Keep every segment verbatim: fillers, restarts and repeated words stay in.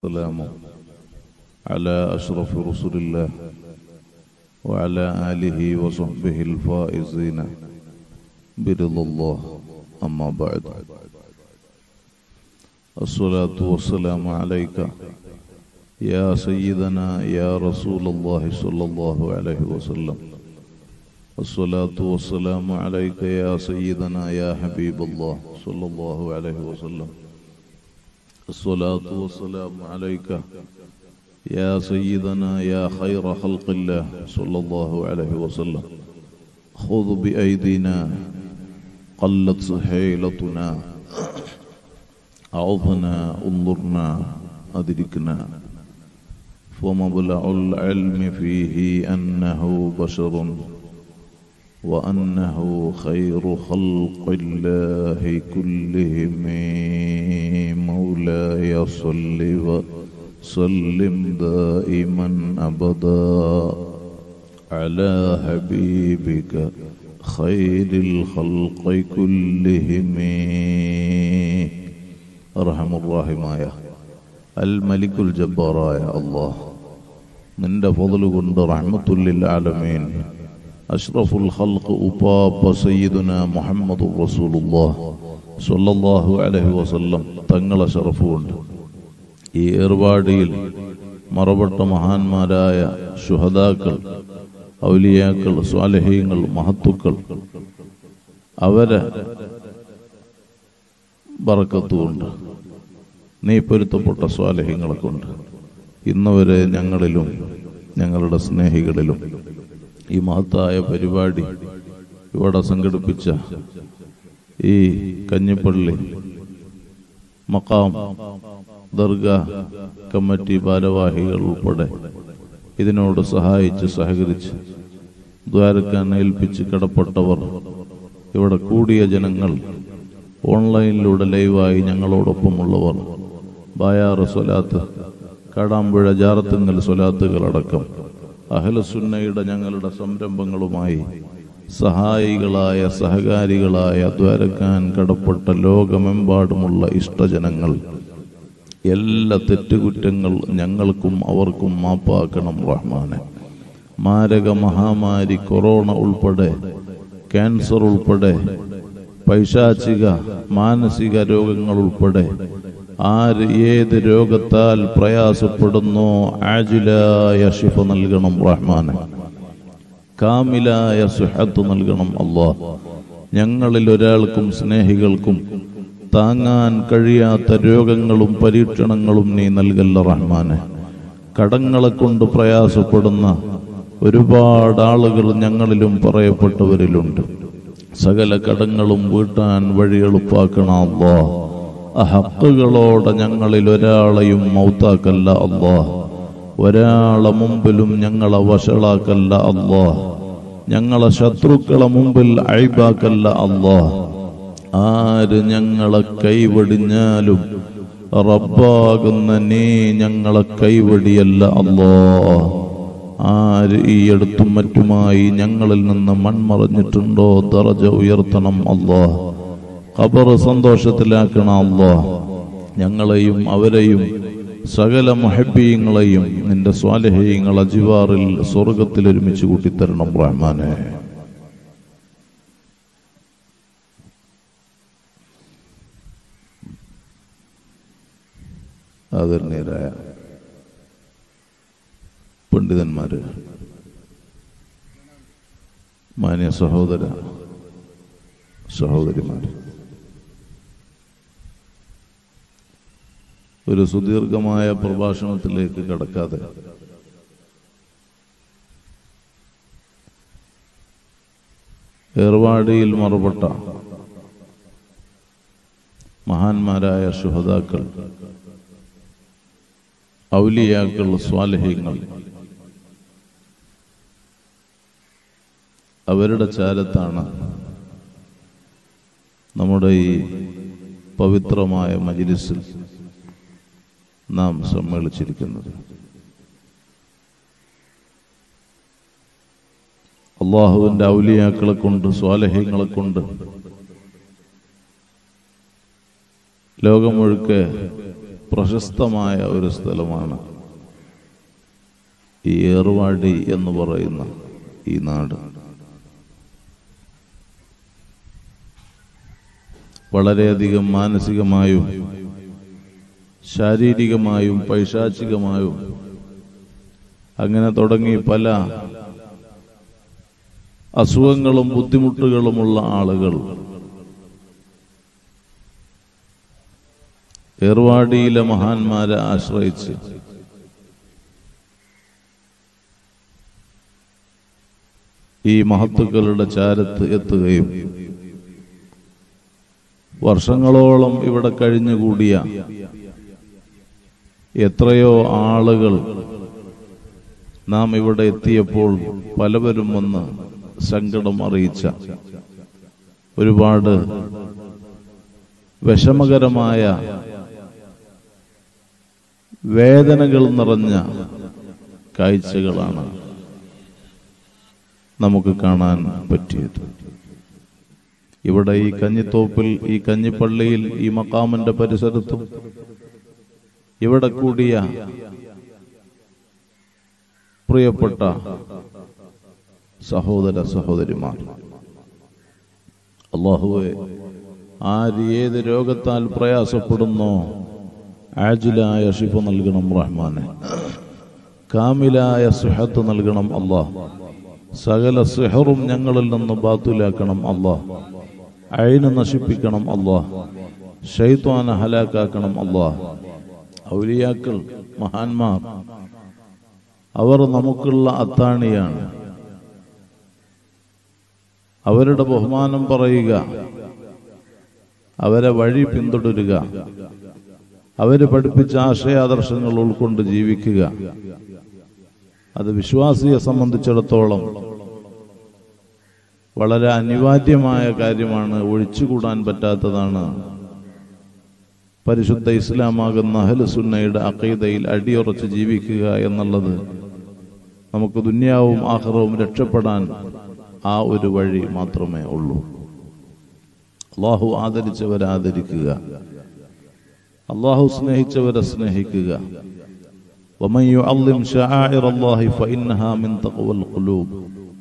السلام على أشرف رسول الله وعلى آله وصحبه الفائزين برضا الله أما بعد الصلاة والسلام عليك يا سيدنا يا رسول الله صلى الله عليه وسلم الصلاة والسلام عليك يا سيدنا يا حبيب الله صلى الله عليه وسلم الصلاة والسلام عليك يا سيدنا يا خير خلق الله صلى الله عليه وسلم خذ بأيدينا قلت حيلتنا أعظنا انظرنا أدركنا فمبلغ العلم فيه أنه بشر وأنه خير خلق الله كلهم مولاي صل وسلم دائما أبدا على حبيبك خير الخلق كلهم أرحم الراحمين الملك الجبار يا الله من فضل قند رحمة للعالمين أشرف الخلق أباب سيدنا محمد رسول الله صلى الله عليه وسلم തങ്ങൾ ശറഫുണ്ട്. ഈ ഏർവാടിയിൽ മറപ്പെട്ട മഹാന്മാരായ ശുഹദാക്കൾ, ഔലിയാക്കൾ, സ്വാലിഹീങ്ങൾ, മഹത്തുക്കൾ അവരെ ബറക്കത്തുകൊണ്ട് നീ പൊരുത്തപ്പെട്ട സ്വാലിഹീങ്ങളെ കൊണ്ട് ഇന്നുവരെ ഞങ്ങളിലും ഞങ്ങളുടെ സ്നേഹികളിലും ഈ മഹത്തായ പരിപാടി ഇവിടെ സംഘടിപ്പിച്ച ഈ കഞ്ഞിപ്പള്ളി മഖാം ദർഗാ കമ്മിറ്റി ഭാരവാഹികൾ ഉൾപ്പെടെ ഇതിനോട് സഹായിച്ച് സഹകരിച്ച് ദ്വാരക്കാൻ ഏൽപ്പിച്ച് കടപ്പെട്ടവർ, ഇവിടെ കൂടിയ ജനങ്ങൾ, ഓൺലൈനിലൂടെ ലൈവായി ഞങ്ങളോടൊപ്പമുള്ളവർ, ബായാർ സ്വലാത്ത്, കാടാമ്പുഴ ജാറത്തുങ്കൽ സ്വലാത്തുകളടക്കം അഹ്ലുസുന്നയുടെ ഞങ്ങളുടെ സംരംഭങ്ങളുമായി സഹായികളായ സഹകാരികളായ ദ്വാരക്കാൻ കടപ്പെട്ട ലോകമെമ്പാടുമുള്ള ഇഷ്ടജനങ്ങൾ, എല്ലാ തെറ്റുകുറ്റങ്ങൾ ഞങ്ങൾക്കും അവർക്കും മാപ്പാക്കണം റഹ്മാനെ. മാരക മഹാമാരി കൊറോണ ഉൾപ്പെടെ, ക്യാൻസർ ഉൾപ്പെടെ, പൈശാചിക മാനസിക രോഗങ്ങൾ ഉൾപ്പെടെ ആര് ഏത് രോഗത്താൽ പ്രയാസപ്പെടുന്നോ ആജിലായ ശിഫ നൽകണം റഹ്മാനെ. കാമിലായ സുഹത്ത് നൽകണം അല്ലാഹ്. ഞങ്ങളിൽ ഒരാൾക്കും സ്നേഹികൾക്കും താങ്ങാൻ കഴിയാത്ത രോഗങ്ങളും പരീക്ഷണങ്ങളും നീ നൽകല്ല റഹ്മാനെ. കടങ്ങളെ കൊണ്ട് പ്രയാസപ്പെടുന്ന ഒരുപാട് ആളുകൾ ഞങ്ങളിലും പറയപ്പെട്ടവരിലുണ്ട്. സകല കടങ്ങളും വീട്ടാൻ വഴി എളുപ്പാക്കണം അല്ലാഹ്. ഹക്കുകളോടെ ഞങ്ങളിൽ ഒരാളെയും മൗത്താക്കല്ല അല്ലാഹ്. ഒരാളെ മുമ്പിലും ഞങ്ങളെ വഷളാക്കല്ല അല്ലാഹ്. ഞങ്ങളെ ശത്രുക്കളെ മുമ്പിൽ അയ്ബാക്കല്ല അല്ലാഹ്. ആര് ഞങ്ങളെ കൈവടിഞ്ഞാലും റബ്ബാകുന്ന നീ ഞങ്ങളെ കൈവടിയല്ല അല്ലാഹ്. ആര് ഈ അടുത്തും മറ്റുമായി ഞങ്ങളിൽ നിന്ന് മൺമറഞ്ഞിട്ടുണ്ടോ ദറജ ഉയർത്തണം അല്ലാഹ്. ഖബർ സന്തോഷത്തിലാക്കണം അല്ലാഹ്. ഞങ്ങളെയും അവരെയും സകല മുഹബ്ബീങ്ങളെയും നിന്റെ സ്വാലിഹീങ്ങളെ ജിവാറിൽ സ്വർഗത്തിൽ ഒരുമിച്ച് കൂട്ടിത്തരണം റഹ്മാനെ. ആദരണീയരായ പണ്ഡിതന്മാര്, മാന്യ സഹോദര സഹോദരിമാര്, ഒരു സുദീർഘമായ പ്രഭാഷണത്തിലേക്ക് കടക്കാതെ ഏർവാടിയിൽ മറപ്പെട്ട മഹാന്മാരായ ശുഹദാക്കൾ, ഔലിയാക്കൾ, സ്വാലിഹീങ്ങൾ അവരുടെ ചാരത്താണ് നമ്മുടെ ഈ പവിത്രമായ മജ്ലിസിൽ നാം സമ്മേളിച്ചിരിക്കുന്നത്. അള്ളാഹുവിന്റെ ഔലിയാക്കളെ കൊണ്ട്, സ്വാലിഹീങ്ങളെ കൊണ്ട് ലോകം മുഴുക്കെ പ്രശസ്തമായ ഒരു സ്ഥലമാണ് ഈ ഏർവാടി എന്ന് പറയുന്ന ഈ നാട്. വളരെയധികം മാനസികമായും ശാരീരികമായും പൈശാചികമായും അങ്ങനെ തുടങ്ങി പല അസുഖങ്ങളും ബുദ്ധിമുട്ടുകളുമുള്ള ആളുകൾ ഏർവാടിയിലെ മഹാന്മാരെ ആശ്രയിച്ച് ഈ മഹത്തുക്കളുടെ ചാരത്ത് എത്തുകയും വർഷങ്ങളോളം ഇവിടെ കഴിഞ്ഞുകൂടിയ എത്രയോ ആളുകൾ നാം ഇവിടെ എത്തിയപ്പോൾ പലവരും വന്ന് സങ്കടം അറിയിച്ച ഒരുപാട് വിഷമകരമായ വേദനകൾ നിറഞ്ഞ കാഴ്ചകളാണ് നമുക്ക് കാണാൻ പറ്റിയത്. ഇവിടെ ഈ കഞ്ഞിത്തോപ്പിൽ, ഈ കഞ്ഞിപ്പള്ളിയിൽ, ഈ മക്കാമിന്റെ പരിസരത്തും ഇവിടെ കൂടിയ പ്രിയപ്പെട്ട സഹോദര സഹോദരിമാർ, അല്ലാഹുവേ, ആര് ഏത് രോഗത്താൽ പ്രയാസപ്പെടുന്നോ ആജിലായ ശിഫ നൽകണം റഹ്മാനെ, കാമിലായ സിഹത്ത് നൽകണം അല്ലാഹ്, സകല സിഹറും ഞങ്ങളിൽ നിന്ന് ബാത്തുലാക്കണം അല്ലാഹ്, ഐന് നശിപ്പിക്കണം അല്ലാഹ്, ശൈത്വാനെ ഹലാക്കാക്കണം അല്ലാഹ്. ഔലിയാക്കൾ, മഹാന്മാർ, അവർ നമുക്കുള്ള അത്താണിയാണ്. അവരുടെ ബഹുമാനം പറയുക, അവരെ വഴി പിന്തുടരുക, അവര് പഠിപ്പിച്ച ആശയാദർശങ്ങൾ ഉൾക്കൊണ്ട് ജീവിക്കുക, അത് വിശ്വാസിയെ സംബന്ധിച്ചിടത്തോളം വളരെ അനിവാര്യമായ കാര്യമാണ്, ഒഴിച്ചുകൂടാൻ പറ്റാത്തതാണ്. പരിശുദ്ധ ഇസ്ലാമാകുന്ന അഹ്ലു സുന്നയുടെ അഖീദയിൽ അടിയുറച്ച് ജീവിക്കുക എന്നുള്ളത് നമുക്ക് ദുനിയാവും ആഖിറവും രക്ഷപ്പെടാൻ ആ ഒരു വഴി മാത്രമേ ഉള്ളൂ. അല്ലാഹു ആദരിച്ചവരെ ആദരിക്കുക, അല്ലാഹു സ്നേഹിച്ചവരെ സ്നേഹിക്കുക. വമൻ യുഅള്ളിം ശആഇറല്ലാഹി ഫഇന്നഹാ മിൻ തഖ്വൽ ഖുലൂബ്.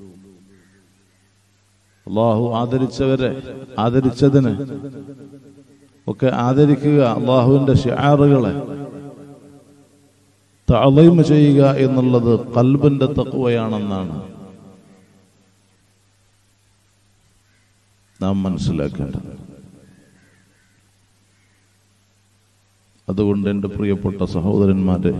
അല്ലാഹു ആദരിച്ചവരെ ആദരിച്ചതിന് ഒക്കെ ആദരിക്കുക, അല്ലാഹുവിന്റെ ശിആറുകളെ തഅളീം ചെയ്യുക എന്നുള്ളത് ഖൽബിന്റെ തഖ്വയാണെന്നാണ് നാം മനസ്സിലാക്കേണ്ടത്. അതുകൊണ്ട് എൻ്റെ പ്രിയപ്പെട്ട സഹോദരന്മാരെ,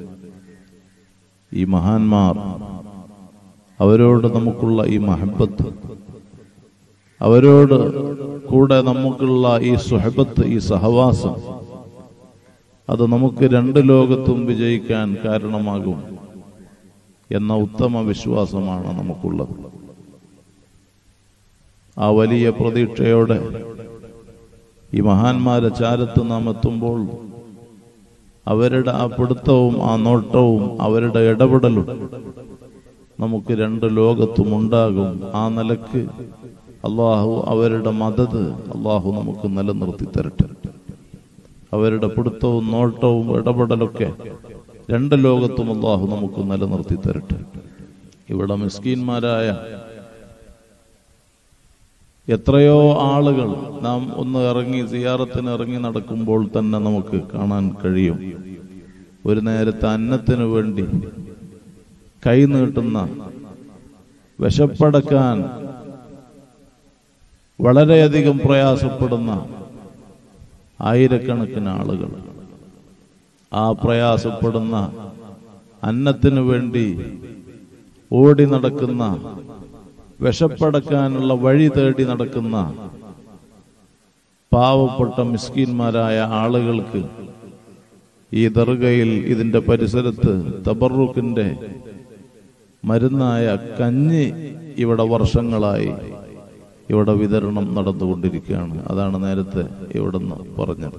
ഈ മഹാന്മാർ, അവരോട് നമുക്കുള്ള ഈ മഹബത്ത്, അവരോട് കൂടെ നമുക്കുള്ള ഈ സുഹബത്ത്, ഈ സഹവാസം, അത് നമുക്ക് രണ്ട് ലോകത്തും വിജയിക്കാൻ കാരണമാകും എന്ന ഉത്തമ വിശ്വാസമാണ് നമുക്കുള്ളത്. ആ വലിയ പ്രതീക്ഷയോടെ ഈ മഹാന്മാരെ ചാരത്ത് നാം എത്തുമ്പോൾ അവരുടെ ആ പിടുത്തവും ആ നോട്ടവും അവരുടെ ഇടപെടലും നമുക്ക് രണ്ട് ലോകത്തും ഉണ്ടാകും. ആ നിലക്ക് അള്ളാഹു അവരുടെ മദത് അള്ളാഹു നമുക്ക് നിലനിർത്തി തരട്ടെ. അവരുടെ പിടുത്തവും നോട്ടവും ഇടപെടലൊക്കെ രണ്ട് ലോകത്തും അള്ളാഹു നമുക്ക് നിലനിർത്തി തരട്ടെ. ഇവിടെ മിസ്കീന്മാരായ എത്രയോ ആളുകൾ നാം ഒന്ന് ഇറങ്ങി സിയാറത്തിന് ഇറങ്ങി നടക്കുമ്പോൾ തന്നെ നമുക്ക് കാണാൻ കഴിയും. ഒരു നേരത്തെ അന്നത്തിനു വേണ്ടി കൈ നീട്ടുന്ന, വിശപ്പടക്കാൻ വളരെയധികം പ്രയാസപ്പെടുന്ന ആയിരക്കണക്കിന് ആളുകൾ. ആ പ്രയാസപ്പെടുന്ന, അന്നത്തിനു വേണ്ടി ഓടി നടക്കുന്ന, വിശപ്പടക്കാനുള്ള വഴി തേടി നടക്കുന്ന പാവപ്പെട്ട മിസ്കീന്മാരായ ആളുകൾക്ക് ഈ ദർഗയിൽ, ഇതിന്റെ പരിസരത്ത് തബറുക്കിന്റെ മരുന്നായ കഞ്ഞി ഇവിടെ വർഷങ്ങളായി ഇവിടെ വിതരണം നടന്നുകൊണ്ടിരിക്കുകയാണ്. അതാണ് നേരത്തെ ഇവിടുന്ന് പറഞ്ഞത്.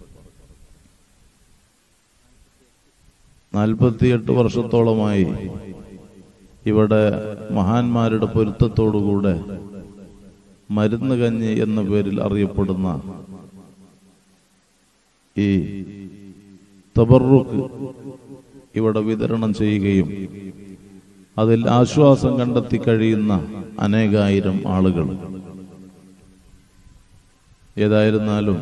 നാൽപ്പത്തിയെട്ട് വർഷത്തോളമായി ഇവിടെ മഹാന്മാരുടെ പൊരുത്തത്തോടുകൂടെ മരുന്ന് കഞ്ഞി എന്ന പേരിൽ അറിയപ്പെടുന്ന ഈ തബറുക്ക് ഇവിടെ വിതരണം ചെയ്യുകയും അതിൽ ആശ്വാസം കണ്ടെത്തി കഴിയുന്ന അനേകായിരം ആളുകൾ. ഏതായിരുന്നാലും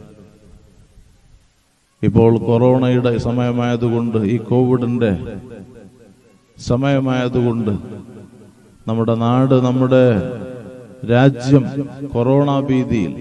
ഇപ്പോൾ കൊറോണയുടെ സമയമായതുകൊണ്ട്, ഈ കോവിഡിന്റെ സമയമായതുകൊണ്ട് നമ്മുടെ നാട്, നമ്മുടെ രാജ്യം കൊറോണ ഭീതിയിൽ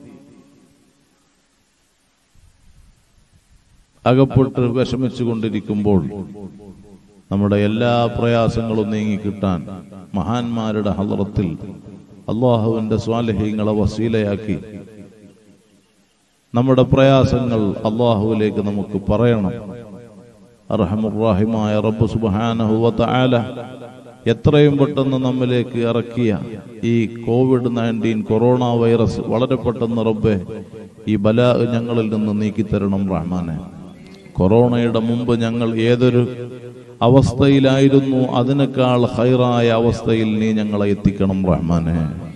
അകപ്പെട്ട് വിഷമിച്ചു കൊണ്ടിരിക്കുമ്പോൾ നമ്മുടെ എല്ലാ പ്രയാസങ്ങളും നീങ്ങിക്കിട്ടാൻ മഹാന്മാരുടെ ഹളറത്തിൽ അള്ളാഹുവിന്റെ സ്വാലിഹീങ്ങളെ വസീലയാക്കി നമ്മുടെ പ്രയാസങ്ങൾ അള്ളാഹുവിലേക്ക് നമുക്ക് പറയണം. അർഹമുർ-റഹീമായ റബ്ബ് സുബ്ഹാനഹു വ തആല എത്രയും പെട്ടെന്ന് നമ്മിലേക്ക് ഇറക്കിയ ഈ കോവിഡ് നയൻറ്റീൻ കൊറോണ വൈറസ് വളരെ പെട്ടെന്ന് റബ്ബെ ഈ ബലാ ഞങ്ങളിൽ നിന്ന് നീക്കിത്തരണം റഹ്മാനെ. കൊറോണയുടെ മുമ്പ് ഞങ്ങൾ ഏതൊരു അവസ്ഥയിലായിരുന്നു അതിനേക്കാൾ ഖൈറായ അവസ്ഥയിൽ നീ ഞങ്ങളെ എത്തിക്കണം റഹ്മാനെ.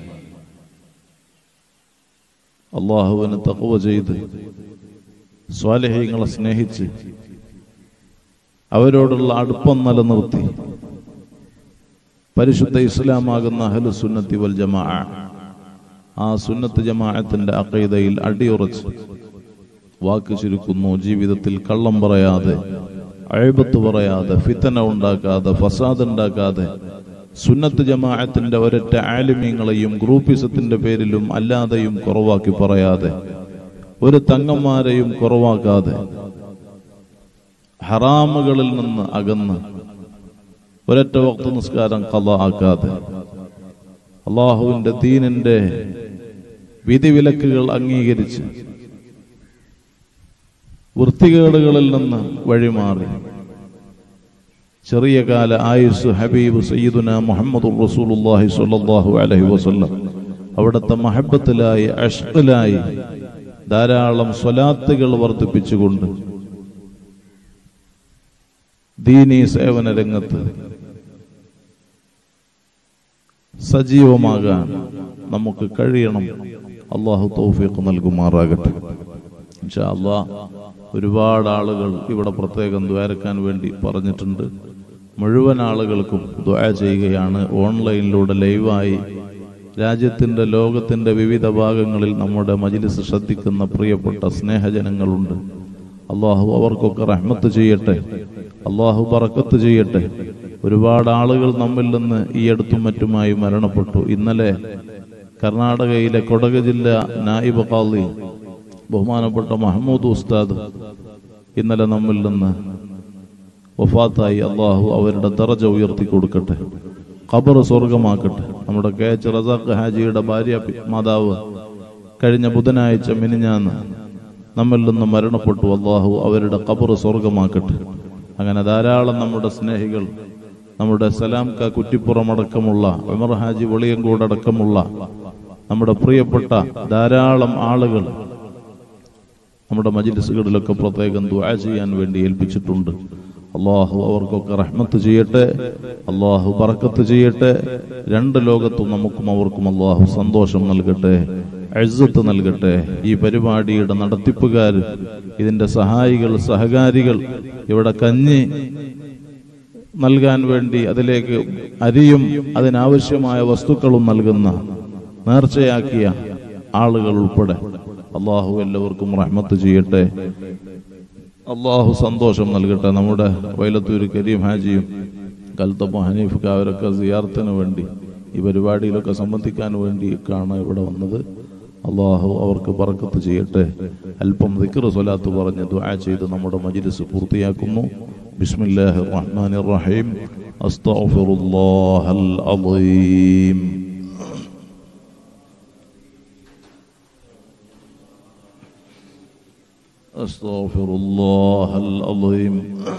അള്ളാഹുവിന് തഖ്വ ചെയ്ത് സ്വാലിഹീങ്ങളെ സ്നേഹിച്ച് അവരോടുള്ള അടുപ്പം നിലനിർത്തി പരിശുദ്ധ ഇസ്ലാമാകുന്ന അഹ്ലു സുന്നത്തി വൽ ജമാഅ, ആ സുന്നത്ത് ജമാഅത്തിന്റെ അഖീദയിൽ അടിയുറച്ച് വാക്ക് ചുരുക്കുന്നു. ജീവിതത്തിൽ കള്ളം പറയാതെ, അയ്ബത്ത് പറയാതെ, ഫിത്തന ഉണ്ടാക്കാതെ, ഫസാദ് ഉണ്ടാക്കാതെ, സുന്നത്ത് ജമാഅത്തിന്റെ ഒരൊറ്റ ആലിമീങ്ങളെയും ഗ്രൂപ്പിസത്തിന്റെ പേരിലും അല്ലാതെയും കുറവാക്കി പറയാതെ, ഒരു തങ്ങന്മാരെയും കുറവാക്കാതെ, ഹറാമുകളിൽ നിന്ന് അകന്ന് ഒരൊറ്റ വഖ്ത് നിസ്കാരം ഖളാ ആക്കാതെ, അള്ളാഹുവിന്റെ ദീനിന്റെ വിധിവിലക്കുകൾ അംഗീകരിച്ച് വൃത്തികേടുകളിൽ നിന്ന് വഴിമാറി ചെറിയ കാല ആയുസ് ഹബീബ് സയ്യിദുനാ മുഹമ്മദുർ റസൂലുള്ളാഹി സ്വല്ലല്ലാഹു അലൈഹി വസല്ലം അവിടുത്തെ മഹബത്തിലായി, അഷ്ഖിലായി ധാരാളം സ്വലാത്തുകൾ വർദ്ധിപ്പിച്ചുകൊണ്ട് ദീനീ സേവന രംഗത്ത് സജീവമാകാൻ നമുക്ക് കഴിയണം. അള്ളാഹു തൗഫീഖ് നൽകുമാറാകട്ടെ. ഇൻഷാ അല്ലാഹ് ഒരുപാട് ആളുകൾ ഇവിടെ പ്രത്യേകം ദ്വാരക്കാൻ വേണ്ടി പറഞ്ഞിട്ടുണ്ട്. മുഴുവൻ ആളുകൾക്കും ദുആ ചെയ്യുകയാണ്. ഓൺലൈനിലൂടെ ലൈവായി രാജ്യത്തിന്റെ, ലോകത്തിന്റെ വിവിധ ഭാഗങ്ങളിൽ നമ്മുടെ മജ്ലിസ് ശ്രദ്ധിക്കുന്ന പ്രിയപ്പെട്ട സ്നേഹജനങ്ങളുണ്ട്. അള്ളാഹു അവർക്കൊക്കെ റഹ്മത്ത് ചെയ്യട്ടെ, അള്ളാഹു ബറക്കത്ത് ചെയ്യട്ടെ. ഒരുപാട് ആളുകൾ നമ്മിൽ നിന്ന് ഈ അടുത്തും മറ്റുമായി മരണപ്പെട്ടു. ഇന്നലെ കർണാടകയിലെ കൊടക് ജില്ല നായിബ് ഖാളി ബഹുമാനപ്പെട്ട മഹമ്മൂദ് ഉസ്താദ് ഇന്നലെ നമ്മിൽ നിന്ന് വഫാത്തായി. അള്ളാഹു അവരുടെ ദറജ ഉയർത്തി കൊടുക്കട്ടെ, ഖബർ സ്വർഗമാക്കട്ടെ. നമ്മുടെ കെ എച്ച് റസാഖ് ഹാജിയുടെ ഭാര്യ മാതാവ് കഴിഞ്ഞ ബുധനാഴ്ച മിനിഞ്ഞാന്ന് നമ്മിൽ നിന്ന് മരണപ്പെട്ടു. അള്ളാഹു അവരുടെ ഖബർ സ്വർഗമാക്കട്ടെ. അങ്ങനെ ധാരാളം നമ്മുടെ സ്നേഹികൾ, നമ്മുടെ സലാം ക കുറ്റിപ്പുറം അടക്കമുള്ള, ഉമർ ഹാജി വെളിയങ്കോട് അടക്കമുള്ള നമ്മുടെ പ്രിയപ്പെട്ട ധാരാളം ആളുകൾ നമ്മുടെ മജ്ലിസുകളിലൊക്കെ പ്രത്യേകം ദുആ ചെയ്യാൻ വേണ്ടി ഏൽപ്പിച്ചിട്ടുണ്ട്. അള്ളാഹു അവർക്കൊക്കെ റഹ്മത്ത് ചെയ്യട്ടെ, അള്ളാഹു ബറക്കത്ത് ചെയ്യട്ടെ. രണ്ട് ലോകത്തും നമുക്കും അവർക്കും അള്ളാഹു സന്തോഷം നൽകട്ടെ, ഇസ്സത്ത് നൽകട്ടെ. ഈ പരിപാടിയുടെ നടത്തിപ്പുകാർ, ഇതിന്റെ സഹായികൾ, സഹകാരികൾ, ഇവിടെ കഞ്ഞി നൽകാൻ വേണ്ടി അതിലേക്ക് അരിയും അതിനാവശ്യമായ വസ്തുക്കളും നൽകുന്ന നേർച്ചയാക്കിയ ആളുകൾ ഉൾപ്പെടെ അള്ളാഹു എല്ലാവർക്കും റഹ്മത്ത് ചെയ്യട്ടെ, അള്ളാഹു സന്തോഷം നൽകട്ടെ. നമ്മുടെ വൈലത്തൂര് കരീം ഹാജിയും കൽത്തപ്പ ഹനീഫ് അവരൊക്കെ സിയാറത്തിന് വേണ്ടി ഈ പരിപാടിയിലൊക്കെ സംബന്ധിക്കാൻ വേണ്ടിയാണ് ഇവിടെ വന്നത്. അള്ളാഹു അവർക്ക് ബറക്കത്ത് ചെയ്യട്ടെ. അല്പം ദിക്ർ സ്വലാത്ത് പറഞ്ഞ് ദുആ ചെയ്ത് നമ്മുടെ മജ്ലിസ് പൂർത്തിയാക്കുന്നു. ബിസ്മില്ലാഹിർ റഹ്മാനിർ റഹീം. അസ്തഗ്ഫിറുല്ലാഹൽ അളീം. അസ്തഗ്ഫിറുല്ലാഹൽ അളീം.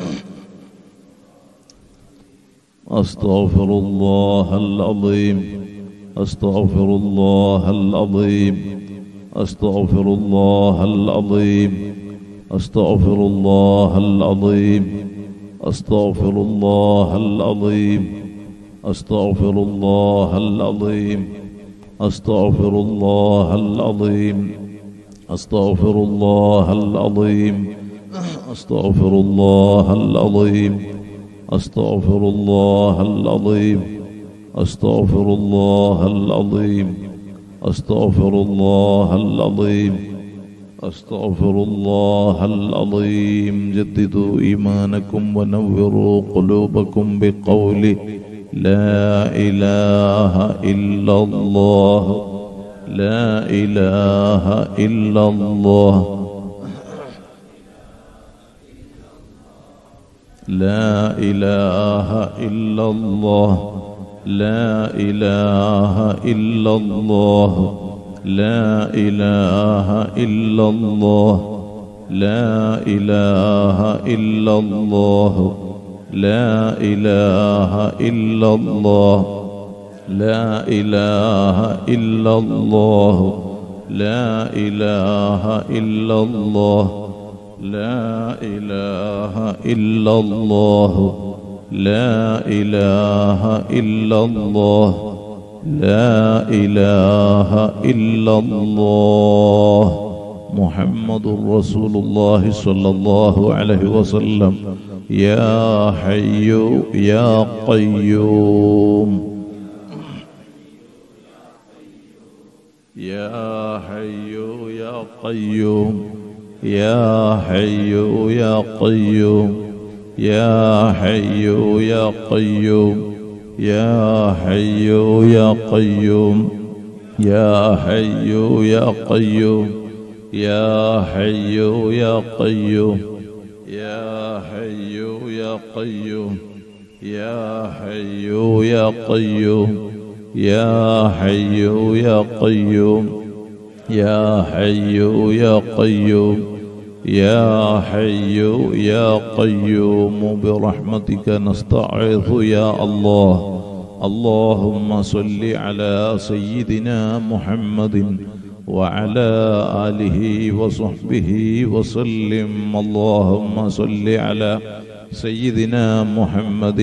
അസ്തഗ്ഫിറുല്ലാഹൽ അളീം. അസ്തഗ്ഫിറുല്ലാഹൽ അളീം. അസ്തഗ്ഫിറുല്ലാഹൽ അളീം. അസ്തഗ്ഫിറുല്ലാഹൽ അളീം. അസ്തഗ്ഫിറുല്ലാഹൽ അളീം. അസ്തഗ്ഫിറുല്ലാഹൽ അളീം. അസ്തഗ്ഫിറുല്ലാഹൽ അളീം. അസ്തഗ്ഫിറുല്ലാഹൽ അളീം. أستغفر الله العظيم أستغفر الله العظيم أستغفر الله العظيم أستغفر الله العظيم أستغفر الله العظيم جددوا إيمانكم ونوروا قلوبكم بقول لا إله إلا الله لا إله إلا الله لا إله إلا الله لا إله إلا الله لا إله إلا الله لا إله إلا الله لا إله إلا الله لا إله إلا الله لا إله إلا الله لا إله إلا الله لا إله إلا الله لا إله إلا الله محمد رسول الله صلى الله عليه وسلم يا حي يا قيوم يا حي يا قيوم يا حي يا قيوم يا حي يا قيوم يا حي يا قيوم يا حي يا قيوم يا حي يا قيوم يا حي يا قيوم يا حي يا قيوم يا حي يا قيوم يا حي يا قيوم يا حي يا قيوم برحمتك نستعيذ يا الله اللهم صل على سيدنا محمد وعلى آله وصحبه وسلم اللهم صل على سيدنا محمد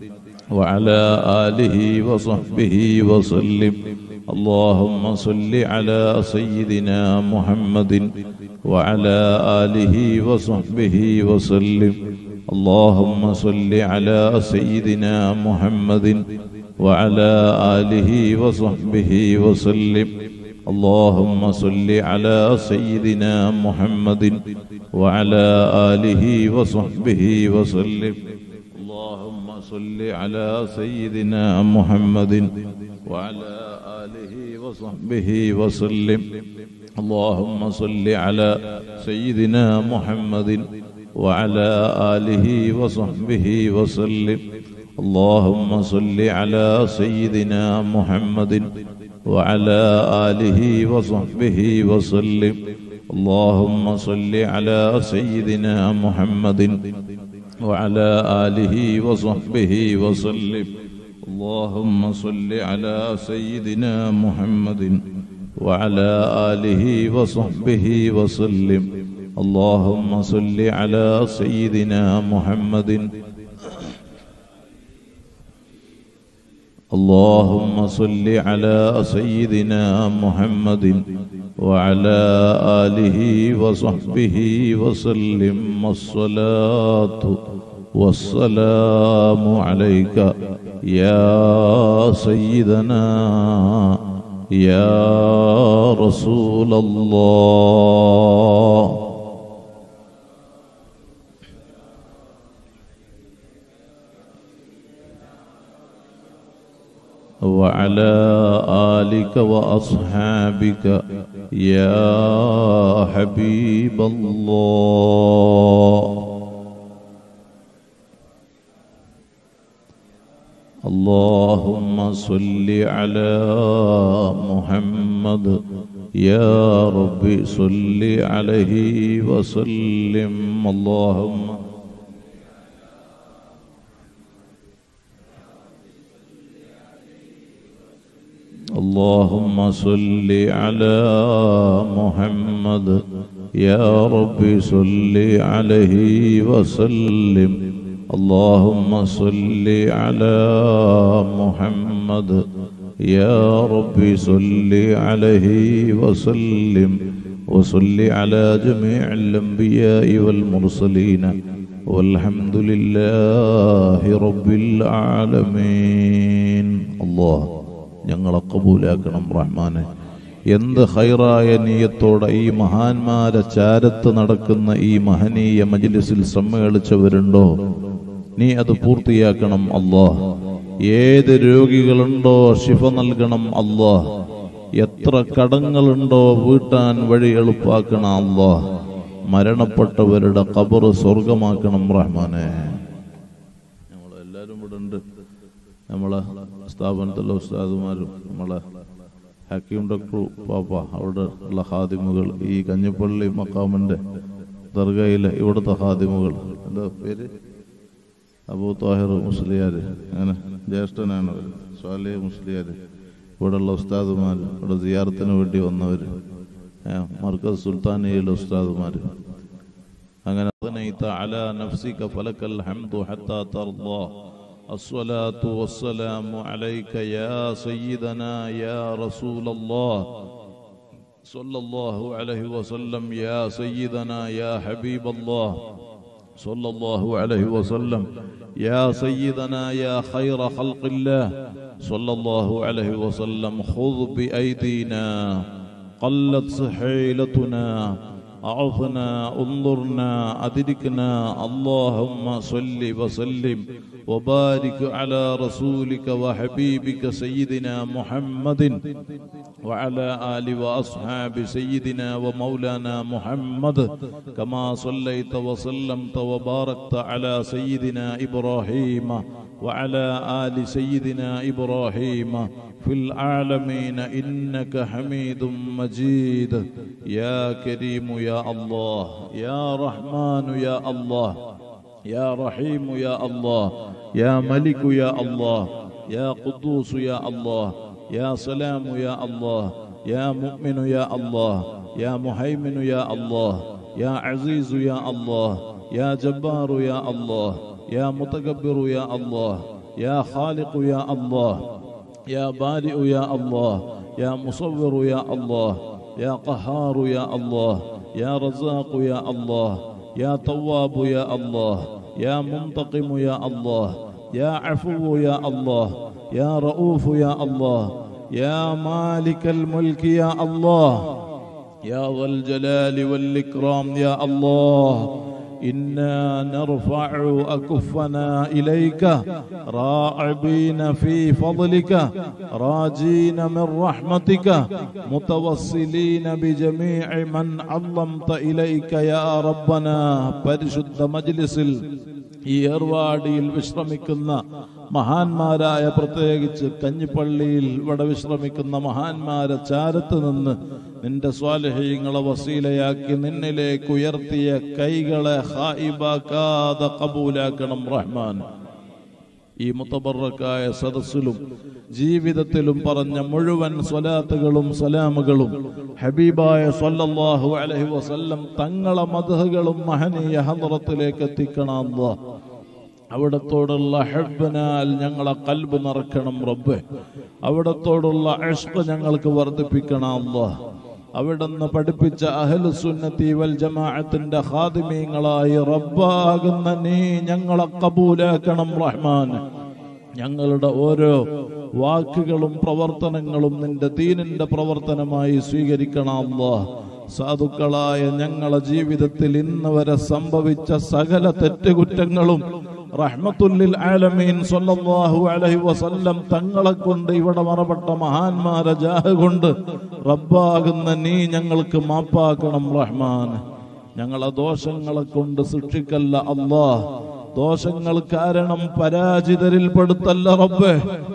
وعلى آله وصحبه وسلم اللهم صل على سيدنا محمد وعلى آله وصحبه وسلم اللهم صل على سيدنا محمد وعلى آله وصحبه وسلم اللهم صل على سيدنا محمد وعلى آله وصحبه وسلم اللهم صل على سيدنا محمد وعلى آله وصحبه وسلم اللهم صل على سيدنا محمد وعلى آله وصحبه وسلم اللهم صل على سيدنا محمد وعلى آله وصحبه وسلم اللهم صل على سيدنا محمد وعلى آله وصحبه وسلم اللهم صل على سيدنا محمد وعلى آله وصحبه وسلم اللهم صل على سيدنا محمد اللهم صل على سيدنا محمد وعلى آله وصحبه وسلم الصلاة والسلام عليك يا سيدنا يا رسول الله وعلى آلك وأصحابك يا حبيب الله اللهم صل على محمد يا رب صل عليه وسلم اللهم اللهم صل على محمد يا رب صل عليه وسلم اللهم صل على محمد يا رب صل عليه وسلم وصل على جميع الأنبياء والمرسلين والحمد لله رب العالمين. الله ഞങ്ങളെ കബൂലാക്കണം റഹ്മാനെ. എന്ത് ഖൈറായ നിയത്തോടെ ഈ മഹാന്മാരെ ചാരത്ത് നടക്കുന്ന ഈ മഹനീയ മജ്ലിസിൽ സമ്മേളിച്ചവരുണ്ടോ നീ അത് പൂർത്തിയാക്കണം അല്ലാഹ്. ഏത് രോഗികളുണ്ടോ ശിഫ നൽകണം അല്ലാഹ്. എത്ര കടങ്ങളുണ്ടോ വീട്ടാൻ വഴി എളുപ്പാക്കണം അല്ലാഹ്. മരണപ്പെട്ടവരുടെ ഖബർ സ്വർഗമാക്കണം റഹ്മാനെ. നമ്മളെല്ലാവരും ഇവിടെ ഉണ്ട്. നമ്മളെ സ്ഥാപനത്തിലെ ഉസ്താദുമാരും നമ്മളെ ഹക്കീം ഡോക്ടർ പാപ്പ അവിടെ ഉള്ള ഹാദിമുകൾ, ഈ കഞ്ഞിപ്പള്ളി മക്കാമിന്റെ ദർഗയിലെ ഇവിടുത്തെ ഹാദിമുകൾ, എന്താ പേര്, അബൂ താഹിർ മുസ്ലിയാർ, അങ്ങനെ ജ്യേഷ്ഠനാണ് സ്വാലിഹ് മുസ്ലിയാർ, ഇവിടെയുള്ള ഉസ്താദുമാർ, ഇവിടെ സിയാറത്തിന് വേണ്ടി വന്നവർ, മർക്കസ് സുൽത്താനിയിലെ ഉസ്താദുമാർ, അങ്ങനെ അലാ നഫ്സിക ഫലക്കൽ ഹംദു ഹത്താ തർദാ. الصلاة والسلام عليك يا سيدنا يا رسول الله صلى الله عليه وسلم يا سيدنا يا حبيب الله صلى الله عليه وسلم يا سيدنا يا خير خلق الله صلى الله عليه وسلم. خذ بأيدينا قلت حيلتنا أعفنا انظرنا أدركنا. اللهم صل وسلم وبارك على رسولك وحبيبك سيدنا محمد وعلى آل وأصحاب سيدنا ومولانا محمد كما صليت وسلمت وباركت على سيدنا إبراهيم وعلى آل سيدنا إبراهيم في العالمين إنك حميد مجيد. يا كريم يا الله، يا رحمن يا الله، يا رحيم يا الله، يا ملك يا الله، يا قدوس يا الله، يا سلام يا الله، يا مؤمن يا الله، يا مهيمن يا الله، يا عزيز يا الله، يا جبار يا الله، يا متكبر يا الله، يا خالق يا الله، يا بارئ يا الله، يا مصور يا الله، يا قهار يا الله، يا رزاق يا الله، يا تواب يا الله، يا منتقم يا الله، يا عفو يا الله، يا رؤوف يا الله، يا مالك الملك يا الله، يا ذا الجلال والإكرام يا الله. إنا نرفع أكفنا إليك راعبين في فضلك راجين من رحمتك متوسلين بجميع من عظمت إليك يا ربنا. പരിശുദ്ധ മജ്ലിസിൽ ഈ ഏർവാടിയിൽ വിശ്രമിക്കുന്ന മഹാന്മാരായ, പ്രത്യേകിച്ച് കഞ്ഞിപ്പള്ളിയിൽ ഇവിടെ വിശ്രമിക്കുന്ന മഹാന്മാരെ ചാരത്ത് നിന്ന് നിന്റെ സ്വാലിഹീങ്ങളെ വസീലയാക്കി നിന്നിലേക്ക് ഉയർത്തിയ കൈകളെ ഖായിബാക്കാതെ ഖബൂലാക്കണം റഹ്മാൻ. ഈ മുതബറക്കായ സദസ്സിലും ജീവിതത്തിലും പറഞ്ഞ മുഴുവൻ സ്വലാത്തുകളും സലാമുകളും ഹബീബായ സ്വല്ലല്ലാഹു അലൈഹി വസല്ലം തങ്ങളെ മദ്ഹുകളും മഹനീയ ഹദ്റത്തിലേക്ക് എത്തിക്കണം അല്ലാഹ്. അവിടത്തോടുള്ള ഹബ്ബനാൽ ഞങ്ങളെ ഖൽബ് നിറക്കണം റബ്ബേ. അവിടത്തോടുള്ള ഇഷ്ഖ് ഞങ്ങൾക്ക് വർദ്ധിപ്പിക്കണം അല്ലാഹ്. അവിടുന്ന് പഠിപ്പിച്ച അഹ്ലുസുന്നത്തി വൽ ജമാഅത്തിന്റെ ഖാദിമീങ്ങളായി റബ്ബാകുന്ന നീ ഞങ്ങളെ ഖബൂലാക്കണം റഹ്മാൻ. ഞങ്ങളുടെ ഓരോ വാക്കുകളും പ്രവർത്തനങ്ങളും നിന്റെ ദീനിന്റെ പ്രവർത്തനമായി സ്വീകരിക്കണം അല്ലാഹ്. സാധുക്കളായ ഞങ്ങളെ ജീവിതത്തിൽ ഇന്ന് വരെ സംഭവിച്ച സകല തെറ്റുകുറ്റങ്ങളും റഹ്മത്തുല്ലിൽ ആലമീൻ സ്വല്ലല്ലാഹു അലൈഹി വസല്ലം തങ്ങളെ കൊണ്ട് ഇവിടെ മറപ്പെട്ട മഹാന്മാരെ ജാഹ് കൊണ്ട് റബ്ബാകുന്ന നീ ഞങ്ങൾക്ക് മാപ്പാക്കണം റഹ്മാൻ. ഞങ്ങളെ ദോഷങ്ങളെ കൊണ്ട് ശിക്ഷിക്കല്ല അല്ലാഹ്. ദോഷങ്ങൾ കാരണം പരാജിതരിൽ പെടുത്തല്ല റബ്ബേ.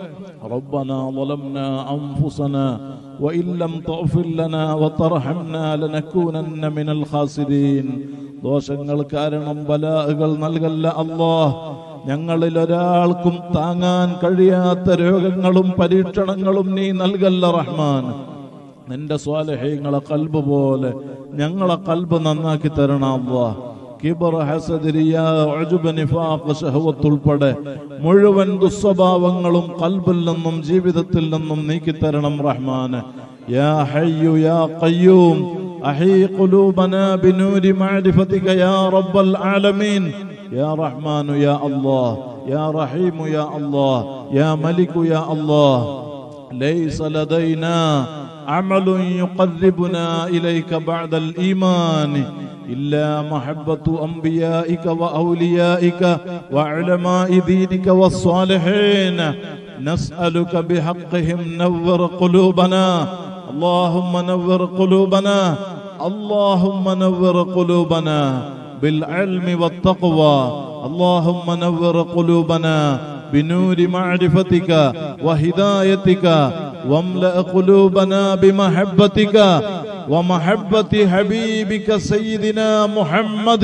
ربنا ظلمنا أنفسنا وإن لم تغفر لنا وترحمنا لنكونن من الخاسرين. ദോഷങ്ങൾ കാരണം ബലാഅകൾ നൽകല്ല അല്ലാഹ്. ഞങ്ങളിൽ ഒരാൾക്കും താങ്ങാൻ കഴിയാത്ത രോഗങ്ങളും പരീക്ഷണങ്ങളും നീ നൽകല്ല റഹ്മാൻ. നിന്റെ സ്വാലിഹീങ്ങളെ ഖൽബ് പോലെ ഞങ്ങളെ ഖൽബ് നന്നാക്കി തരണം അല്ലാഹ്. കിബർ, ഹസദ്, റിയാ, ഉജ്ബ്, നിഫാഖ്, ശഹവത്ത് ഉൾപ്പെടെ മുഴുവൻ ദുസ്വഭാവങ്ങളും ഖൽബിൽ നിന്നും ജീവിതത്തിൽ നിന്നും നീക്കി തരണം റഹ്മാൻ. യാ ഹയ്യു യാ ഖയ്യൂം أحي قلوبنا بنور معرفتك يا رب العالمين يا رحمن يا الله يا رحيم يا الله يا ملك يا الله ليس لدينا عمل يقربنا إليك بعد الإيمان إلا محبة أنبيائك وأوليائك وعلماء دينك والصالحين نسألك بحقهم نور قلوبنا اللهم نور قلوبنا اللهم نور قلوبنا بالعلم والتقوى اللهم نور قلوبنا بنور معرفتك وهدايتك واملأ قلوبنا بمحبتك ومحبة حبيبك سيدنا محمد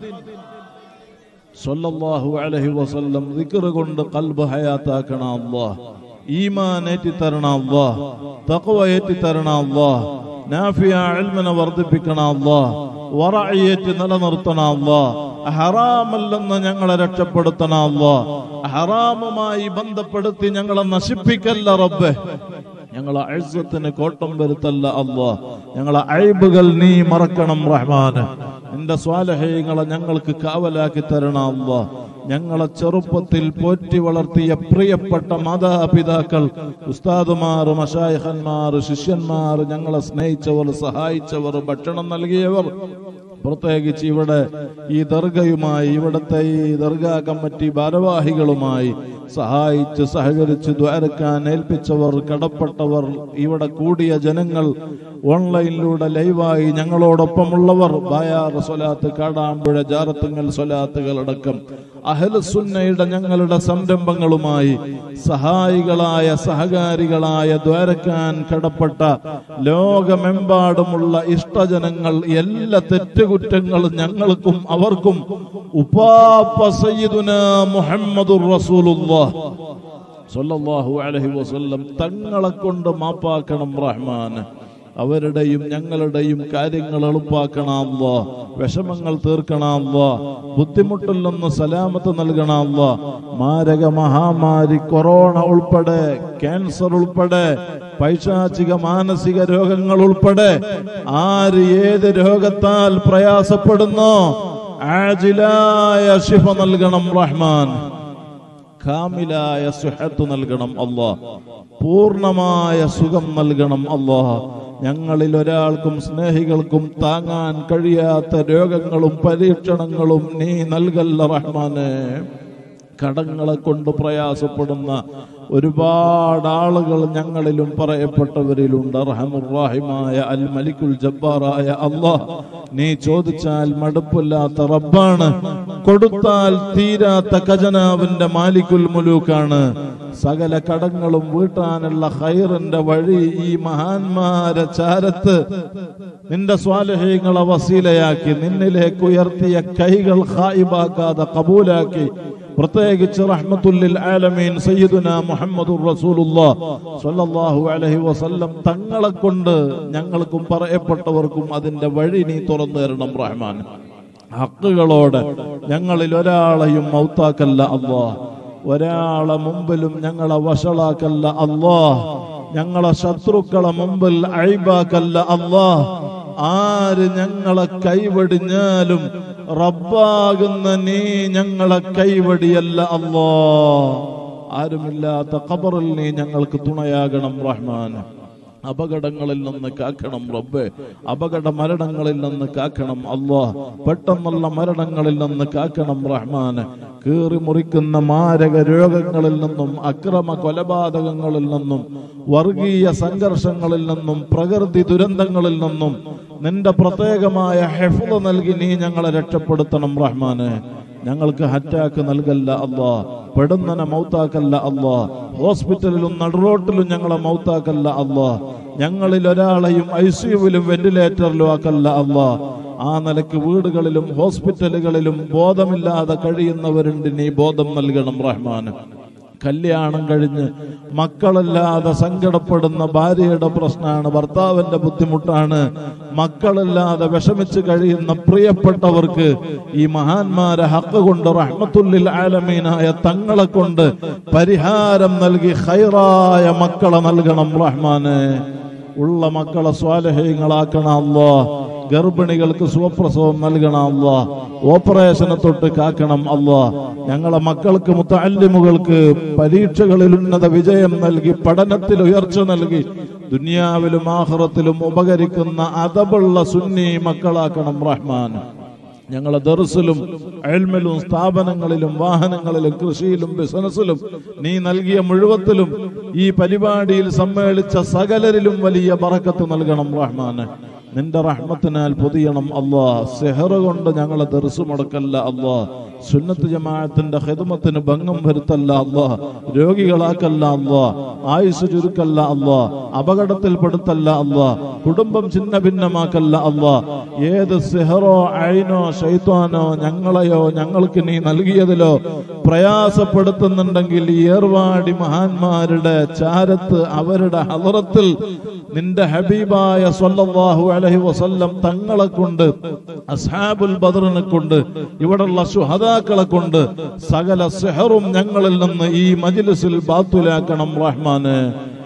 صلى الله عليه وسلم ذكر കൊണ്ട് قلب حياتاكنا الله ഈമാൻ ഏറ്റി തരണം അല്ലാഹ് തഖ്വ ഏറ്റി തരണം അല്ലാഹ് നാഫിയ ഇൽമിനെ വർദ്ധിപ്പിക്കണം അല്ലാഹ് വറഇയത്ത് നിലനിർത്തണം അല്ലാഹ് ഹറാമല്ലെന്ന് ഞങ്ങളെ രക്ഷപ്പെടുത്തണം അല്ലാഹ് ഹറാമുമായി ബന്ധപ്പെടുത്തി ഞങ്ങളെ നശിപ്പിക്കല്ല റബ്ബേ ഞങ്ങളെ ഇസ്സത്തിന് കോട്ടം വരുത്തല്ല അല്ലാഹ് ഞങ്ങളെ ഐബുകൾ നീ മറക്കണം റഹ്മാനെ നിന്റെ സ്വാലിഹീങ്ങളെ ഞങ്ങൾക്ക് കാവലാക്കി തരണം അല്ലാഹ് ഞങ്ങളെ ചെറുപ്പത്തിൽ പോറ്റി വളർത്തിയ പ്രിയപ്പെട്ട മാതാപിതാക്കൾ ഉസ്താദുമാർ മശായിഖന്മാർ ശിഷ്യന്മാർ ഞങ്ങളെ സ്നേഹിച്ചവർ സഹായിച്ചവർ ഭക്ഷണം നൽകിയവർ പ്രത്യേകിച്ച് ഇവിടെ ഈ ദർഗയുമായി ഇവിടുത്തെ ഈ ദർഗാ കമ്മിറ്റി ഭാരവാഹികളുമായി സഹായിച്ച് സഹകരിച്ച് ദ്വാരക്കാൻ ഏൽപ്പിച്ചവർ കടപ്പെട്ടവർ ഇവിടെ കൂടിയ ജനങ്ങൾ ഓൺലൈനിലൂടെ ലൈവായി ഞങ്ങളോടൊപ്പമുള്ളവർ ബയാർ സ്വലാത്ത് കാടാമ്പുഴ ജാറത്തുങ്ങൽ സ്വലാത്തുകളടക്കം അഹ്ലുസുന്നയുടെ ഞങ്ങളുടെ സംരംഭങ്ങളുമായി സഹായികളായ സഹകാരികളായ ദ്വാരക്കാൻ കടപ്പെട്ട ലോകമെമ്പാടുമുള്ള ഇഷ്ടജനങ്ങൾ എല്ലാ തെറ്റുകുറ്റങ്ങളും ഞങ്ങൾക്കും അവർക്കും ഉപ്പാപ്പ സയ്യിദുനാ മുഹമ്മദുർ റസൂലുള്ളാഹ് സ്വല്ലല്ലാഹു അലൈഹി വസല്ലം തങ്ങളെ കൊണ്ട് മാപ്പാക്കണം റഹ്മാൻ അവരുടെയും ഞങ്ങളുടെയും കാര്യങ്ങൾ എളുപ്പാക്കണം അല്ലാഹ് വിഷമങ്ങൾ തീർക്കണം അല്ലാഹ് ബുദ്ധിമുട്ടിൽ നിന്ന് സലാമത്ത് നൽകണം അല്ലാഹ് മാരക മഹാമാരി കൊറോണ ഉൾപ്പെടെ ക്യാൻസർ ഉൾപ്പെടെ പൈശാചിക മാനസിക രോഗങ്ങൾ ഉൾപ്പെടെ ആര് ഏത് രോഗത്താൽ പ്രയാസപ്പെടുന്നോ ആജിലായ ശിഫ നൽകണം റഹ്മാൻ കാമിലായ സുഹത്ത് നൽകണം അല്ലാഹ് പൂർണ്ണമായ സുഖം നൽകണം അല്ലാഹ് ഞങ്ങളിൽ ഒരാൾക്കും സ്നേഹികൾക്കും താങ്ങാൻ കഴിയാത്ത രോഗങ്ങളും പരീക്ഷണങ്ങളും നീ നൽകല്ല റഹ്മാനെ കടങ്ങളെ കൊണ്ട് പ്രയാസപ്പെടുന്ന ഒരുപാട് ആളുകൾ ഞങ്ങളിലും പറയപ്പെട്ടവരിലുണ്ട് റഹ്മുർ-റഹീമായ അൽ മലിക്കുൽ ജബ്ബാറായ അല്ലാഹ് നീ ചോദിച്ചാൽ മടുപ്പില്ലാത്ത റബ്ബാണ് കൊടുത്താൽ തീരാത്ത ഖജനാവിന്റെ മാലിക്കുൽ മുലൂക്കാണ് സകല കടങ്ങളും വീട്ടാനുള്ള ഖൈറിന്റെ വഴി ഈ മഹാന്മാരെ ചാരത്ത് നിന്റെ സ്വാലിഹീങ്ങളെ വസീലയാക്കി നിന്നിലേക്ക് ഉയർത്തിയ കൈകൾ ഖായിബാക്കാതെ കബൂലാക്കി പ്രത്യേകിച്ച് റഹ്മത്തുല്ലിൽ ആലമീൻ സയ്യിദുനാ മുഹമ്മദുർ റസൂലുള്ളാഹ് സ്വല്ലല്ലാഹു അലൈഹി വസല്ലം തങ്ങളെ കൊണ്ട് ഞങ്ങൾക്കും പറയപ്പെട്ടവർക്കും അതിന്റെ വഴി നീ തുറന്നു തരണം റഹ്മാൻ ഹക്കുകളോടെ ഞങ്ങളിൽ ഒരാളെയും മൗത്താക്കല്ല അല്ലാഹ് ഒരാളെ മുമ്പിലും ഞങ്ങളെ വഷളാക്കല്ല അല്ലാഹ് ഞങ്ങളെ ശത്രുക്കളെ മുമ്പിൽ ഐബാക്കല്ല അല്ലാഹ് ആര് ഞങ്ങളെ കൈവടിഞ്ഞാലും റബ്ബാകുന്ന നീ ഞങ്ങളെ കൈവടിയല്ല അല്ലാഹ് ആരുമില്ലാത്ത ഖബറിൽ നീ ഞങ്ങൾക്ക് തുണയാകണം റഹ്മാൻ അപകടങ്ങളിൽ നിന്ന് കാക്കണം റബ്ബേ അപകട മരണങ്ങളിൽ നിന്ന് കാക്കണം അല്ലാഹ് പെട്ടെന്നുള്ള മരണങ്ങളിൽ നിന്ന് കാക്കണം റഹ്മാൻ കീറി മുറിക്കുന്ന മാരക രോഗങ്ങളിൽ നിന്നും അക്രമ കൊലപാതകങ്ങളിൽ നിന്നും വർഗീയ സംഘർഷങ്ങളിൽ നിന്നും പ്രകൃതി ദുരന്തങ്ങളിൽ നിന്നും നിന്റെ പ്രത്യേകമായ ഹിഫ്ള് നൽകി നീ ഞങ്ങളെ രക്ഷപ്പെടുത്തണം റഹ്മാനെ ഞങ്ങൾക്ക് അറ്റാക്ക് നൽകല്ല അല്ലാഹ് പെടുന്നനെ മൗത്താക്കല്ല അല്ലാഹ് ഹോസ്പിറ്റലിലും നടുറോട്ടിലും ഞങ്ങളെ മൗത്താക്കല്ല അല്ലാഹ് ഞങ്ങളിൽ ഒരാളെയും ഐ സിയുവിലും വെന്റിലേറ്ററിലും ആക്കല്ല അല്ലാഹ് ആ നിലയ്ക്ക് വീടുകളിലും ഹോസ്പിറ്റലുകളിലും ബോധമില്ലാതെ കഴിയുന്നവരുണ്ട് നീ ബോധം നൽകണം റഹ്മാൻ കല്യാണം കഴിഞ്ഞ് മക്കളില്ലാതെ സങ്കടപ്പെടുന്ന ഭാര്യയുടെ പ്രശ്നമാണ് ഭർത്താവിന്റെ ബുദ്ധിമുട്ടാണ് മക്കളില്ലാതെ വിഷമിച്ച് കഴിയുന്ന പ്രിയപ്പെട്ടവർക്ക് ഈ മഹാന്മാരെ ഹക്ക് കൊണ്ട് റഹ്മത്തുല്ലിൽ ആലമീനായ തങ്ങളെ കൊണ്ട് പരിഹാരം നൽകി ഖൈറായ മക്കളെ നൽകണം റഹ്മാനെ ഉള്ള മക്കളെ സ്വാലിഹീങ്ങളാക്കണം അല്ലാഹ്. ഗർഭിണികൾക്ക് സുഖപ്രസവം നൽകണം അല്ലാഹ്. ഓപ്പറേഷനെ തൊട്ട് കാക്കണം അല്ലാഹ്. ഞങ്ങളെ മക്കൾക്ക് മുത്തഅല്ലിമുകൾക്ക് പരീക്ഷകളിൽ ഉന്നത വിജയം നൽകി പഠനത്തിൽ ഉയർച്ച നൽകി ദുനിയാവിലും ആഖിറത്തിലും ഉപകരിക്കുന്ന അദബുള്ള സുന്നി മക്കളാക്കണം റഹ്മാൻ. ഞങ്ങളെ ദർസിലും ഇൽമിലും സ്ഥാപനങ്ങളിലും വാഹനങ്ങളിലും കൃഷിയിലും ബിസിനസ്സിലും നീ നൽകിയ മുഴുവത്തിലും ഈ പരിപാടിയിൽ സമ്മേളിച്ച സകലരിലും വലിയ ബറക്കത്ത് നൽകണം റഹ്മാനെ. നിന്റെ റഹ്മത്തിനാൽ പൊതിയണം അല്ലാഹ്. സെഹറ കൊണ്ട് ഞങ്ങളെ ദർസ് മുടക്കല്ല അല്ലാഹ്. സുന്നത്ത് ജമാഅത്തിന്റെ ഖിദ്മത്തിന് ഭംഗം വരുത്തല്ല അല്ലാഹ്. രോഗികളാക്കല്ല അല്ലാഹ്. ആയുസ് ചുരുക്കല്ല അല്ലാഹ്. അപകടത്തിൽപ്പെടുത്തല്ല അല്ലാഹ്. കുടുംബം ചിന്ന ഭിന്നമാക്കല്ല അല്ലാഹ്. ഏത് സെഹറോ ഐനോ ശൈത്വാനോ ഞങ്ങളെയോ ഞങ്ങൾക്ക് നീ നൽകിയതിലോ പ്രയാസപ്പെടുത്തുന്നുണ്ടെങ്കിൽ ഈ ഏർവാടി മഹാന്മാരുടെ ചാരത്ത് അവരുടെ ഹളറത്തിൽ നിന്റെ ഹബീബായ സ്വല്ലല്ലാഹു അലൈഹി വസല്ലം തങ്ങളെ കൊണ്ട് അസ്ഹാബുൽ ബദറിനെ കൊണ്ട് ഇവിടെയുള്ള ശുഹദാക്കളെ കൊണ്ട് സകല സിഹറും ഞങ്ങളിൽ നിന്ന് ഈ മജ്ലിസിൽ ബാത്തുലാക്കണം റഹ്മാനെ.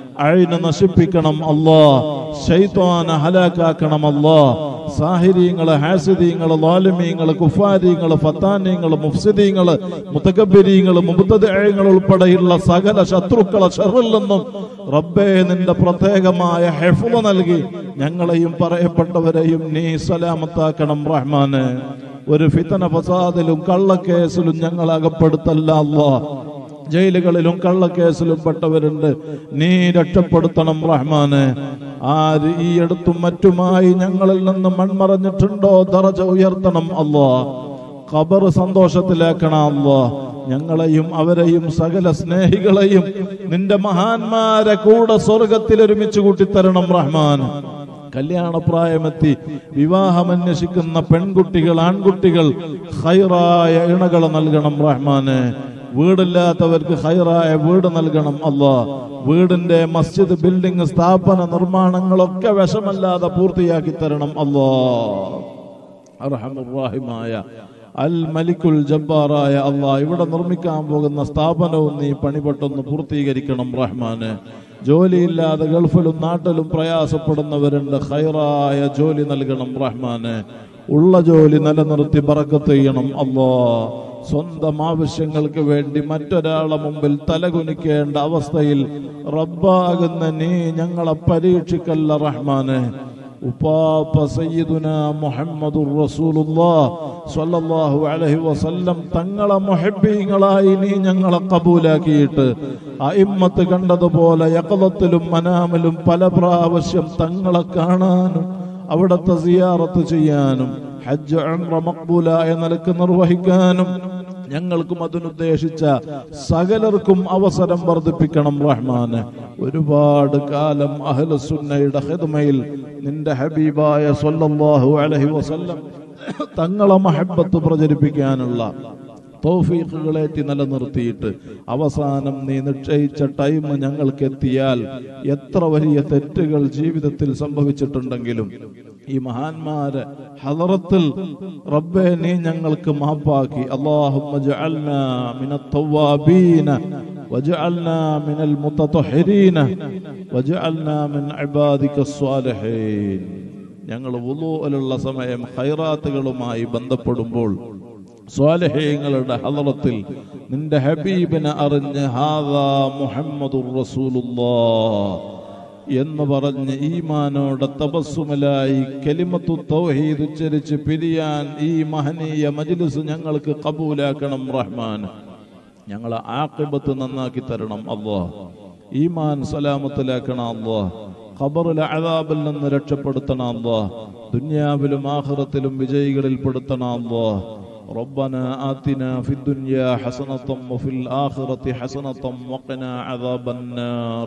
ഐന നശിപ്പിക്കണം അല്ലാഹ്. ശൈത്വാനെ ഹലാക്കാക്കണം അല്ലാഹ്. സാഹിരീങ്ങള്, ഹാസിദീങ്ങള്, ളാലിമീങ്ങള്, കുഫാരീങ്ങള്, ഫത്താനീങ്ങള്, മുഫ്സിദീങ്ങള്, മുതകബ്ബിരീങ്ങള്, മുബ്തദിഈങ്ങൾ ഉൾപ്പെടെയുള്ള സകല ശത്രുക്കളെ ശർറിൽ നിന്നും റബ്ബേ നിന്റെ പ്രത്യേകമായ ഹിഫ്ള് നൽകി ഞങ്ങളെയും പറയപ്പെട്ടവരെയും നീ സലാമത്താക്കണം റഹ്മാനെ. ഒരു ഫിതന ഫസാദിലും കള്ളക്കേസിലും ഞങ്ങൾ അകപ്പെടുത്തല്ല അല്ലാഹ്. ജയിലുകളിലും കള്ളക്കേസിലും പെട്ടവരുണ്ട്, നീ രക്ഷപ്പെടുത്തണം റഹ്മാനെ. ആര് ഈ അടുത്തും മറ്റുമായി ഞങ്ങളിൽ നിന്ന് മൺമറഞ്ഞിട്ടുണ്ടോ ദറജ ഉയർത്തണം അല്ലാഹ്. ഖബർ സന്തോഷത്തിലാക്കണം അല്ലാഹ്. ഞങ്ങളെയും അവരെയും സകല സ്നേഹികളെയും നിന്റെ മഹാന്മാരെ കൂടെ സ്വർഗത്തിൽ ഒരുമിച്ച് കൂട്ടിത്തരണം റഹ്മാൻ. കല്യാണപ്രായമെത്തി വിവാഹമന്വേഷിക്കുന്ന പെൺകുട്ടികൾ, ആൺകുട്ടികൾ ഖൈറായ ഇണകളെ നൽകണം റഹ്മാനെ. വീടില്ലാത്തവർക്ക് ഖൈറായ വീട് നൽകണം അല്ലാഹ്. വീടിന്റെ മസ്ജിദ്, ബിൽഡിംഗ്, സ്ഥാപന നിർമ്മാണങ്ങളൊക്കെ വിഷമല്ലാതെ പൂർത്തിയാക്കി തരണം അല്ലാഹ്. അർഹമുർ റഹീമായ അൽ മലിക്കുൽ ജബ്ബാറായ അല്ലാഹ്, ഇവിടെ നിർമ്മിക്കാൻ പോകുന്ന സ്ഥാപനവും നീ പണിപെട്ടൊന്ന് പൂർത്തീകരിക്കണം റഹ്മാനെ. ജോലിയില്ലാതെ ഗൾഫിലും നാട്ടിലും പ്രയാസപ്പെടുന്നവരുണ്ട്, ഖൈറായ ജോലി നൽകണം റഹ്മാനെ. ഉള്ള ജോലി നിലനിർത്തി ബറക്കത്ത് ചെയ്യണം അല്ലാഹ്. സ്വന്തം ആവശ്യങ്ങൾക്ക് വേണ്ടി മറ്റൊരാളെ മുമ്പിൽ തലകുനിക്കേണ്ട അവസ്ഥയിൽ റബ്ബാകുന്ന നീ ഞങ്ങളെ പരീക്ഷിക്കല്ല റഹ്മാനെ. ഉപ്പാപ്പ സയ്യിദുനാ മുഹമ്മദുർ റസൂലുള്ളാഹ് സ്വല്ലല്ലാഹു അലൈഹി വസല്ലം തങ്ങളെ മുഹബ്ബീങ്ങളായി നീ ഞങ്ങളെ കബൂലാക്കിയിട്ട് അഇമ്മത്ത് കണ്ടതുപോലെ യഖദത്തിലും മനാമിലും പല പ്രാവശ്യം തങ്ങളെ കാണാനും അവിടുത്തെ സിയാറത്ത് ചെയ്യാനും ഹജ്ജ് ഉംറ മഖ്ബൂലായ നിലക്ക് നിർവഹിക്കാനും ഞങ്ങൾക്കും അതിനുദ്ദേശിച്ച സകലർക്കും അവസരം വർദ്ധിപ്പിക്കണം റഹ്മാനെ. ഒരുപാട് കാലം അഹ്ലുസുന്നയുടെ ഖിദ്മയിൽ നിന്റെ ഹബീബായ സ്വല്ലല്ലാഹു അലൈഹി വസല്ലം തങ്ങളെ മഹബ്ബത്ത് പ്രചരിപ്പിക്കാനുള്ള തൗഫീഖുകളേറ്റി നിലനിർത്തിയിട്ട് അവസാനം നീ നിശ്ചയിച്ച ടൈം ഞങ്ങൾക്ക് എത്തിയാൽ എത്ര വലിയ തെറ്റുകൾ ജീവിതത്തിൽ സംഭവിച്ചിട്ടുണ്ടെങ്കിലും ഈ മഹാന്മാരെ ഹളറത്തിൽ റബ്ബേ നീ ഞങ്ങൾക്ക് മാപ്പാക്കി. അല്ലാഹുമ്മ ജഅൽനാ മിനത് തവ്വാബീന വജഅൽനാ മിനൽ മുതതഹിരീന വജഅൽനാ മിൻ ഇബാദികസ് സ്വാലിഹീൻ. ഞങ്ങൾ വുളൂഅലുള്ള സമയം ഖൈറാത്തുകളുമായി ബന്ധപ്പെടുമ്പോൾ സ്വാലിഹീങ്ങളുടെ ഹളറത്തിൽ നിന്റെ ഹബീബിനെ അറിഞ്ഞ് ഹാദാ മുഹമ്മദുർ റസൂലുള്ളാഹ് എന്ന് പറഞ്ഞ് ഈമാനോടെ തബസ്സുമലായി കലിമത്തു തൗഹീദ് ഉച്ചരിച്ച് പിരിയാൻ ഈ മഹനീയ മജ്ലിസ് ഞങ്ങൾക്ക് കബൂലാക്കണം റഹ്മാൻ. ഞങ്ങളെ ആഖിബത്ത് നന്നാക്കി തരണം അല്ലാഹ്. ഈമാൻ സലാമത്തിലാക്കണം അല്ലാഹ്. ഖബറിലെ അദാബിൽ നിന്ന് രക്ഷപ്പെടുത്തണം അല്ലാഹ്. ദുനിയാവിലും ആഖിറത്തിലും വിജയികളിൽ പെടുത്തണം അല്ലാഹ്. ربنا آتنا في الدنيا حسنة وفي الآخرة حسنة وقنا عذاب النار.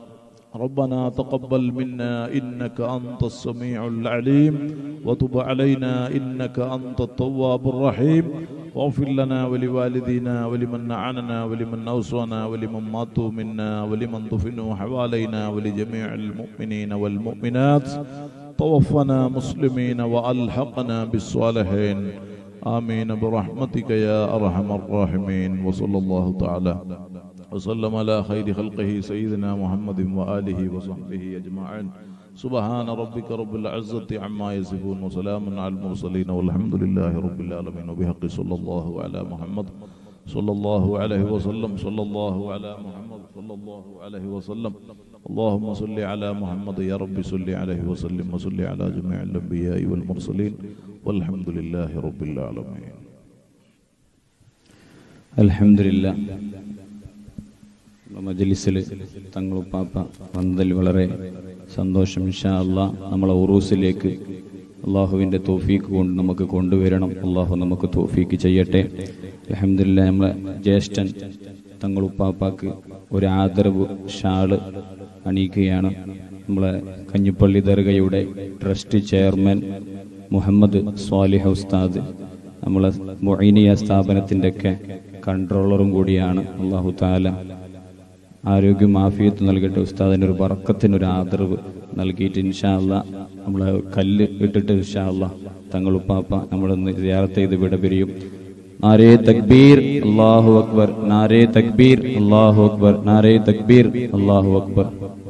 ربنا تقبل منا إنك أنت السميع العليم وتب علينا إنك أنت التواب الرحيم واغفر لنا ولوالدينا ولمن أعاننا ولمن أوصانا ولمن ماتوا منا ولمن دفنوا حوالينا ولجميع المؤمنين والمؤمنات. توفنا مسلمين وألحقنا بالصالحين. آمين برحمتك يا أرحم الراحمين. وصلى الله تعالى وسلم على خير خلقه سيدنا محمد وآله وصحبه أجمعين. سبحان ربك رب العزة عما يصفون وسلام على المرسلين والحمد لله رب العالمين وبحق صلى الله على محمد صلى الله عليه وسلم صلى الله على محمد صلى الله عليه وسلم اللهم صل على محمد يا رب صل عليه وسلم وصل على جميع الأنبياء والمرسلين والحمد لله رب العالمين. الحمد لله. മജ്ലിസിൽ തങ്ങളുപ്പാപ്പ വന്നതിൽ വളരെ സന്തോഷം. ഇൻഷാ അല്ലാഹ് നമ്മളെ ഉറൂസിലേക്ക് അള്ളാഹുവിൻ്റെ തൗഫീക്ക് കൊണ്ട് നമുക്ക് കൊണ്ടുവരണം. അള്ളാഹു നമുക്ക് തൗഫീക്ക് ചെയ്യട്ടെ. അൽഹംദുലില്ലാഹ്. നമ്മളെ ജ്യേഷ്ഠൻ തങ്ങളുപ്പാപ്പാക്ക് ഒരു ആദരവ് ഷാള് അണിയിക്കുകയാണ്. നമ്മളെ കഞ്ഞിപ്പള്ളി ദർഗയുടെ ട്രസ്റ്റ് ചെയർമാൻ മുഹമ്മദ് സ്വാലിഹ് ഉസ്താദ്, നമ്മളെ മുഈനിയ സ്ഥാപനത്തിൻ്റെ ഒക്കെ കൺട്രോളറും കൂടിയാണ്. അള്ളാഹു തആല ആരോഗ്യം ആഫിയത്ത് നൽകട്ടെ. ഉസ്താദിന് ഒരു ബറക്കത്തിനൊരു ആദരവ് നൽകിയിട്ട് ഇൻഷാ അല്ലാഹ് നമ്മളെ കല്ല് ഇട്ടിട്ട് ഇൻഷാ അല്ലാഹ് തങ്ങളുപ്പാപ്പ നമ്മളൊന്ന് സിയാറത്ത് ചെയ്ത് വിട പിരിയും. നാരേ തക്ബീർ അല്ലാഹു അക്ബർ, നാരേ തക്ബീർ അല്ലാഹു അക്ബർ, നാരേ തക്ബീർ അല്ലാഹു അക്ബർ.